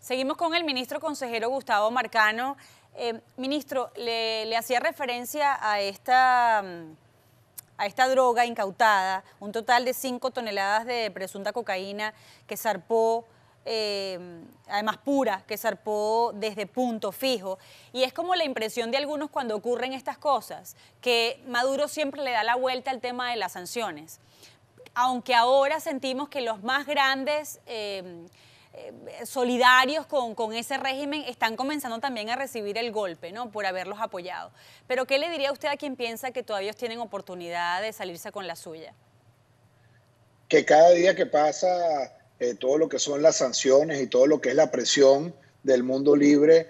Seguimos con el ministro consejero Gustavo Marcano. Ministro, le hacía referencia a esta droga incautada, un total de 5 toneladas de presunta cocaína que zarpó, además pura, que zarpó desde Punto Fijo. Y es como la impresión de algunos cuando ocurren estas cosas, que Maduro siempre le da la vuelta al tema de las sanciones. Aunque ahora sentimos que los más grandes solidarios con ese régimen están comenzando también a recibir el golpe, ¿no?, por haberlos apoyado. Pero ¿qué le diría usted a quien piensa que todavía tienen oportunidad de salirse con la suya? Que cada día que pasa, todo lo que son las sanciones y todo lo que es la presión del mundo libre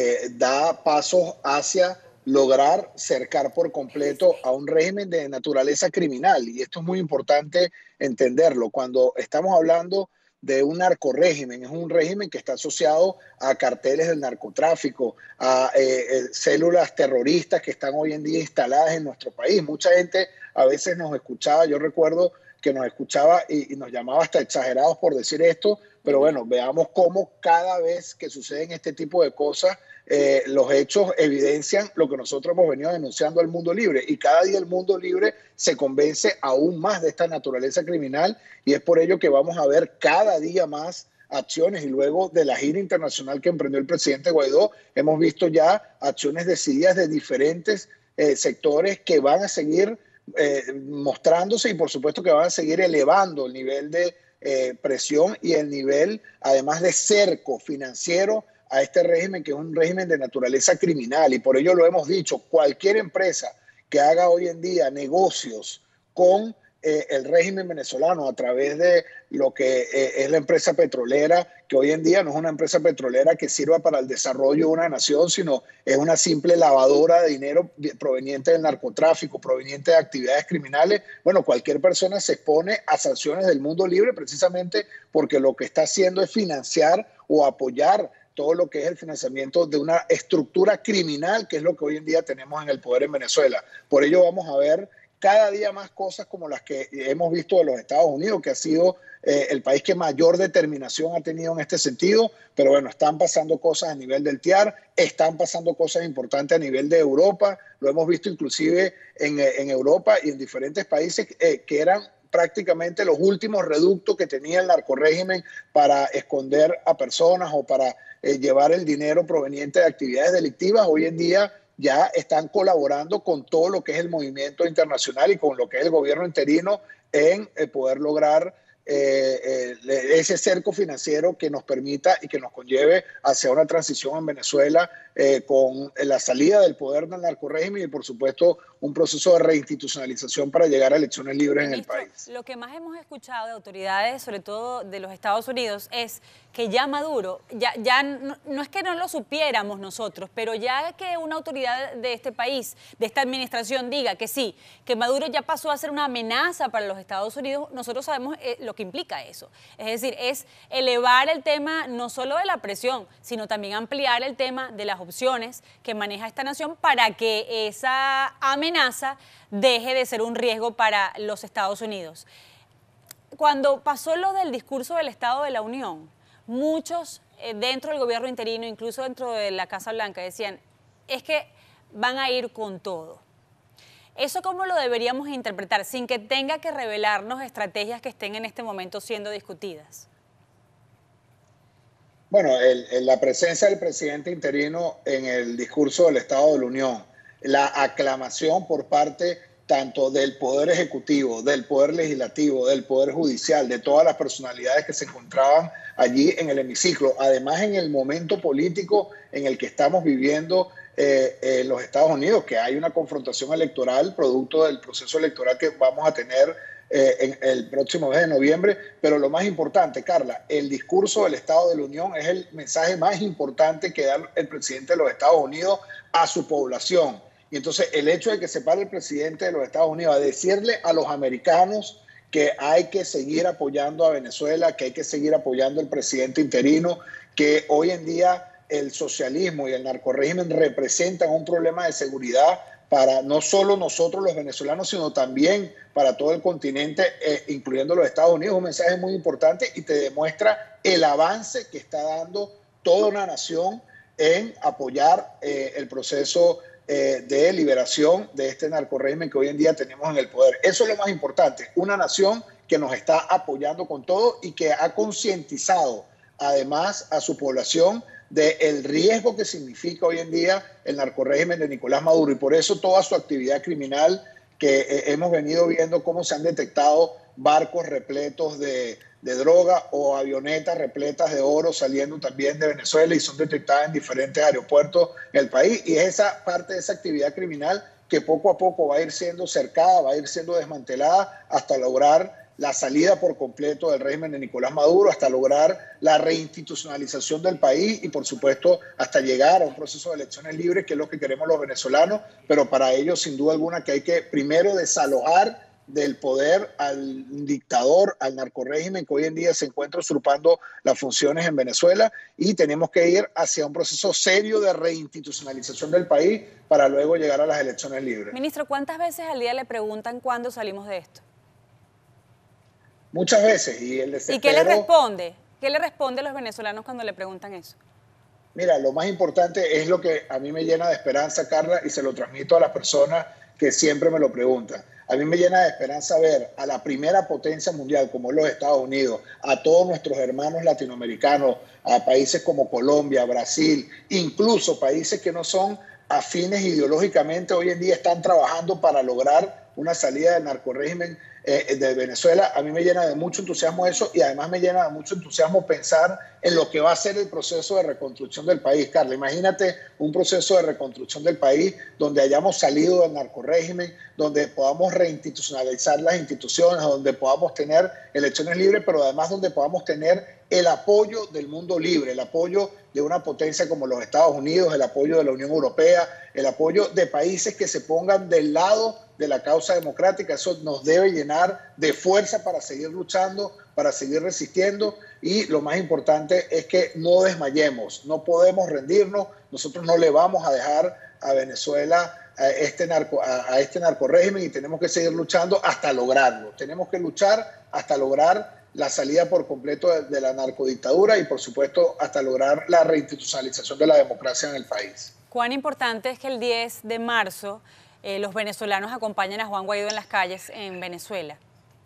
da pasos hacia lograr cercar por completo a un régimen de naturaleza criminal. Y esto es muy importante entenderlo. Cuando estamos hablando de un narcorrégimen, es un régimen que está asociado a carteles del narcotráfico, a células terroristas que están hoy en día instaladas en nuestro país. Mucha gente a veces nos escuchaba, yo recuerdo que nos escuchaba y nos llamaba hasta exagerados por decir esto, pero bueno, veamos cómo cada vez que suceden este tipo de cosas, los hechos evidencian lo que nosotros hemos venido denunciando al mundo libre, y cada día el mundo libre se convence aún más de esta naturaleza criminal, y es por ello que vamos a ver cada día más acciones. Y luego de la gira internacional que emprendió el presidente Guaidó, hemos visto ya acciones decididas de diferentes sectores que van a seguir mostrándose, y por supuesto que van a seguir elevando el nivel de presión y el nivel además de cerco financiero a este régimen, que es un régimen de naturaleza criminal. Y por ello lo hemos dicho, cualquier empresa que haga hoy en día negocios con el régimen venezolano a través de lo que es la empresa petrolera, que hoy en día no es una empresa petrolera que sirva para el desarrollo de una nación, sino es una simple lavadora de dinero proveniente del narcotráfico, proveniente de actividades criminales. Bueno, cualquier persona se expone a sanciones del mundo libre precisamente porque lo que está haciendo es financiar o apoyar todo lo que es el financiamiento de una estructura criminal, que es lo que hoy en día tenemos en el poder en Venezuela. Por ello vamos a ver cada día más cosas como las que hemos visto de los Estados Unidos, que ha sido el país que mayor determinación ha tenido en este sentido. Pero bueno, están pasando cosas a nivel del TIAR, están pasando cosas importantes a nivel de Europa, lo hemos visto inclusive en Europa y en diferentes países que eran prácticamente los últimos reductos que tenía el narcorrégimen para esconder a personas o para llevar el dinero proveniente de actividades delictivas. Hoy en día ya están colaborando con todo lo que es el movimiento internacional y con lo que es el gobierno interino en poder lograr ese cerco financiero que nos permita y que nos conlleve hacia una transición en Venezuela con la salida del poder del narcorrégimen y por supuesto un proceso de reinstitucionalización para llegar a elecciones libres en el país. Lo que más hemos escuchado de autoridades, sobre todo de los Estados Unidos, es que ya Maduro, ya no es que no lo supiéramos nosotros, pero ya que una autoridad de este país, de esta administración, diga que sí, que Maduro ya pasó a ser una amenaza para los Estados Unidos, nosotros sabemos lo que implica eso. Es decir, es elevar el tema no solo de la presión, sino también ampliar el tema de las opciones que maneja esta nación para que esa amenaza deje de ser un riesgo para los Estados Unidos. Cuando pasó lo del discurso del Estado de la Unión, muchos dentro del gobierno interino, incluso dentro de la Casa Blanca, decían, es que van a ir con todo. ¿Eso cómo lo deberíamos interpretar sin que tenga que revelarnos estrategias que estén en este momento siendo discutidas? Bueno, la presencia del presidente interino en el discurso del Estado de la Unión, la aclamación por parte tanto del Poder Ejecutivo, del Poder Legislativo, del Poder Judicial, de todas las personalidades que se encontraban allí en el hemiciclo. Además, en el momento político en el que estamos viviendo en los Estados Unidos, que hay una confrontación electoral producto del proceso electoral que vamos a tener en el próximo mes de noviembre. Pero lo más importante, Carla, el discurso del Estado de la Unión es el mensaje más importante que da el presidente de los Estados Unidos a su población. Y entonces el hecho de que se pare el presidente de los Estados Unidos a decirle a los americanos que hay que seguir apoyando a Venezuela, que hay que seguir apoyando al presidente interino, que hoy en día el socialismo y el narcorrégimen representan un problema de seguridad para no solo nosotros los venezolanos, sino también para todo el continente, incluyendo los Estados Unidos. Un mensaje muy importante y te demuestra el avance que está dando toda una nación en apoyar el proceso de liberación de este narcorrégimen que hoy en día tenemos en el poder. Eso es lo más importante, una nación que nos está apoyando con todo y que ha concientizado además a su población del riesgo que significa hoy en día el narcorrégimen de Nicolás Maduro, y por eso toda su actividad criminal que hemos venido viendo cómo se han detectado barcos repletos de droga o avionetas repletas de oro saliendo también de Venezuela y son detectadas en diferentes aeropuertos del país, y es esa parte de esa actividad criminal que poco a poco va a ir siendo cercada, va a ir siendo desmantelada hasta lograr la salida por completo del régimen de Nicolás Maduro, hasta lograr la reinstitucionalización del país y, por supuesto, hasta llegar a un proceso de elecciones libres, que es lo que queremos los venezolanos, pero para ello, sin duda alguna, que hay que primero desalojar del poder al dictador, al narcorrégimen que hoy en día se encuentra usurpando las funciones en Venezuela, y tenemos que ir hacia un proceso serio de reinstitucionalización del país para luego llegar a las elecciones libres. Ministro, ¿cuántas veces al día le preguntan cuándo salimos de esto? Muchas veces. ¿Y el desespero? ¿Y qué le responde? ¿Qué le responde a los venezolanos cuando le preguntan eso? Mira, lo más importante es lo que a mí me llena de esperanza, Carla, y se lo transmito a las personas que siempre me lo preguntan. A mí me llena de esperanza ver a la primera potencia mundial como es los Estados Unidos, a todos nuestros hermanos latinoamericanos, a países como Colombia, Brasil, incluso países que no son afines ideológicamente, hoy en día están trabajando para lograr una salida del narcorrégimen de Venezuela. A mí me llena de mucho entusiasmo eso, y además me llena de mucho entusiasmo pensar en lo que va a ser el proceso de reconstrucción del país, Carla. Imagínate un proceso de reconstrucción del país donde hayamos salido del narcorrégimen, donde podamos reinstitucionalizar las instituciones, donde podamos tener elecciones libres, pero además donde podamos tener el apoyo del mundo libre, el apoyo de una potencia como los Estados Unidos, el apoyo de la Unión Europea, el apoyo de países que se pongan del lado de la causa democrática. Eso nos debe llenar de fuerza para seguir luchando, para seguir resistiendo, y lo más importante es que no desmayemos, no podemos rendirnos, nosotros no le vamos a dejar a Venezuela a este narcorrégimen, y tenemos que seguir luchando hasta lograrlo. Tenemos que luchar hasta lograr la salida por completo de la narcodictadura y, por supuesto, hasta lograr la reinstitucionalización de la democracia en el país. ¿Cuán importante es que el 10 de marzo los venezolanos acompañen a Juan Guaidó en las calles en Venezuela?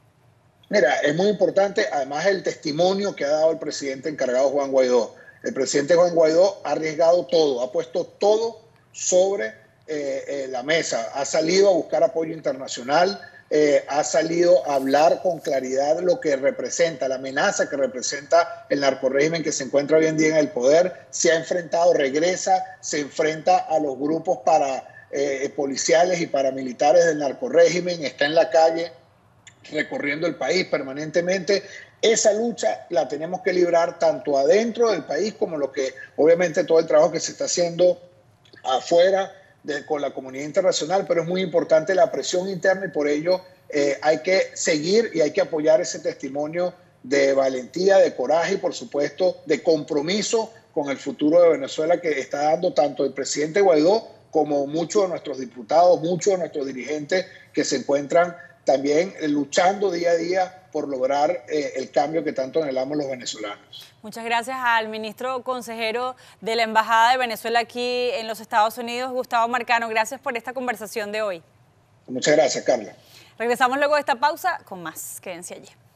Mira, es muy importante, además, el testimonio que ha dado el presidente encargado, Juan Guaidó. El presidente Juan Guaidó ha arriesgado todo, ha puesto todo sobre la mesa, ha salido a buscar apoyo internacional, ha salido a hablar con claridad lo que representa, la amenaza que representa el narcorrégimen que se encuentra hoy en día en el poder. Se ha enfrentado, se enfrenta a los grupos policiales y paramilitares del narcorrégimen, está en la calle recorriendo el país permanentemente. Esa lucha la tenemos que librar tanto adentro del país como lo que, obviamente, todo el trabajo que se está haciendo afuera con la comunidad internacional, pero es muy importante la presión interna, y por ello hay que seguir y hay que apoyar ese testimonio de valentía, de coraje y, por supuesto, de compromiso con el futuro de Venezuela que está dando tanto el presidente Guaidó como muchos de nuestros diputados, muchos de nuestros dirigentes que se encuentran también luchando día a día por lograr el cambio que tanto anhelamos los venezolanos. Muchas gracias al ministro consejero de la Embajada de Venezuela aquí en los Estados Unidos, Gustavo Marcano. Gracias por esta conversación de hoy. Muchas gracias, Carla. Regresamos luego de esta pausa con más. Quédense allí.